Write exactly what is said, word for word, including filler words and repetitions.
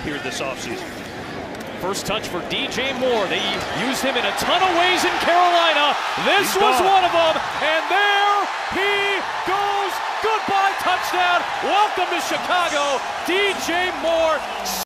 here this offseason. First touch for D J Moore. They used him in a ton of ways in Carolina. This He's was gone. one of them. And there he goes. Goodbye touchdown. Welcome to Chicago, D J Moore.